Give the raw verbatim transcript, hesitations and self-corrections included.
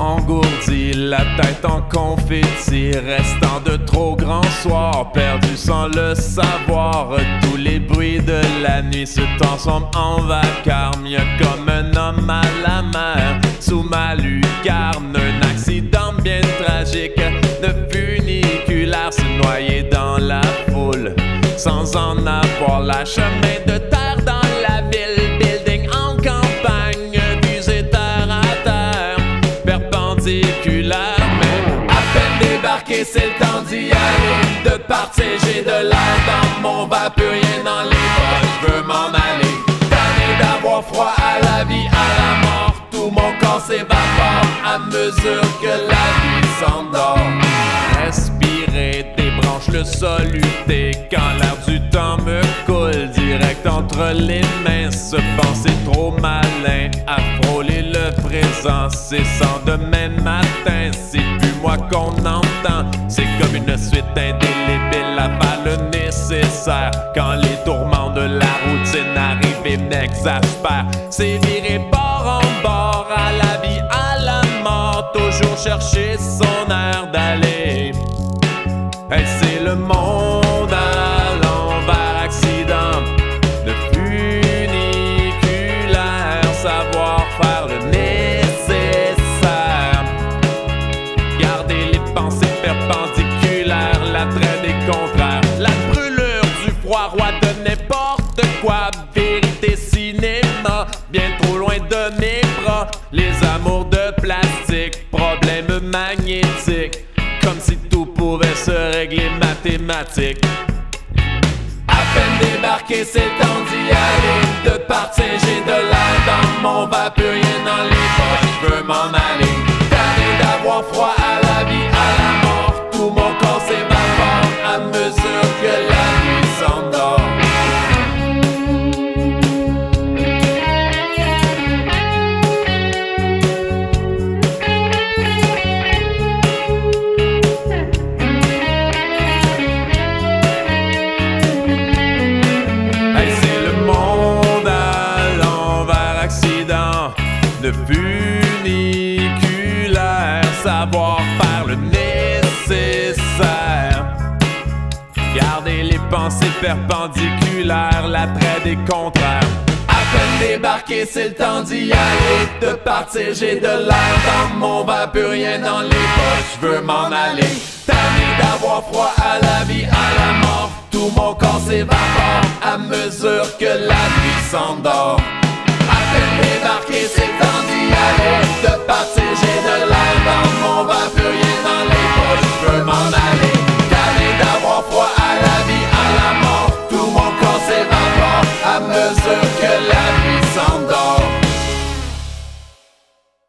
engourdi, la tête en confetti, restant de trop grands soirs, perdu sans le savoir. Tous les bruits de la nuit se transforment en vacarme. Y'a comme un homme à la mer, sous ma lucarne, un accident bien tragique de funiculaire, se noyer dans la foule, sans en avoir la chemin de terre dans la ville, building en campagne, visé terre à terre, perpendiculaire. Mais à peine débarqué, c'est le temps d'y aller, de partir, j'ai de l'air dans mon vent, plus rien dans les poches, je veux m'en aller. Tanné d'avoir froid à la vie, à la mort, tout mon corps s'évapore à mesure que la vie s'endort. Respirer des branches, le sol lutter quand l'air du temps me coule direct entre les mains. Se penser trop malin à frôler le présent, c'est sans demain matin, c'est plus moi qu'on entend. C'est comme une suite indélébile à faire le nécessaire quand les tourments de la routine arrivent et m'exaspèrent. C'est virer bord en bord, à la vie, à la mort, toujours chercher son air d'aller. Hey, c'est le monde à l'envers, accident de funiculaire, savoir faire le nécessaire, garder les pensées perpendiculaires, l'attrait des contraires, la brûlure du froid, roi de n'importe quoi, vérité cinéma, bien trop loin de mes bras, les amours de plastique, problèmes magnétiques, comme si tout pouvait se régler mathématiques. À peine débarqué, c'est le temps d'y aller, de partir, j'ai de l'air dans mon vent, plus rien dans les poches, je veux m'en aller. Tanné d'avoir froid à la vie, à la mort, tout mon corps s'évapore à mesure que la nuit s'endort. De funiculaire, savoir faire le nécessaire, garder les pensées perpendiculaires, l'attrait des contraires. À peine débarqué, c'est le temps d'y aller, de partir, j'ai de l'air dans mon vent, plus rien dans les poches, je veux m'en aller. Tanné d'avoir froid à la vie, à la mort, tout mon corps s'évapore à mesure que la nuit s'endort.